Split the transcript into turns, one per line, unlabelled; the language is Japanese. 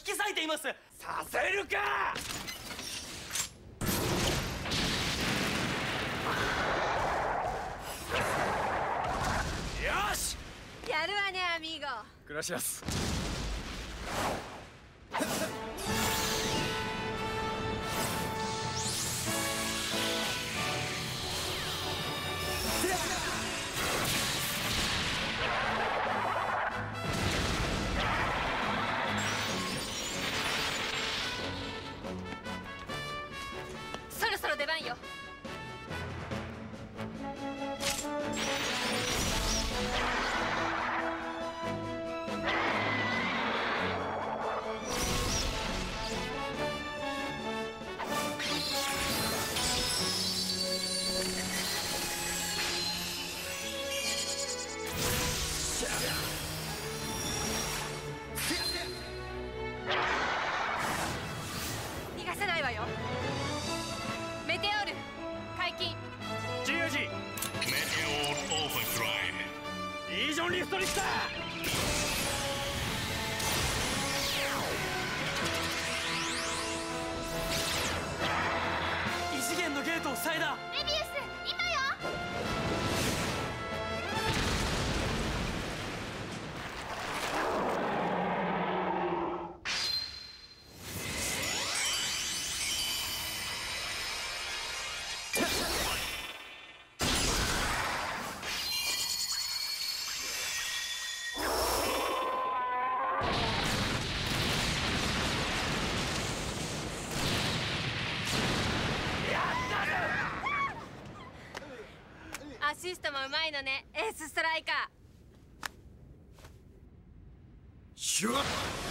引き裂いています。
させるか。よし、
やるわねアミーゴ。
グラシアス。
そろそろ出番よ。逃がせないわよ。メテオール解禁。
14時。
メテオールオーバードライ
イージョンリフトに来た。
異次元のゲートを塞いだ。
メビウス今よ。アシストもうまいのね、エースストライカー。
シュワッ。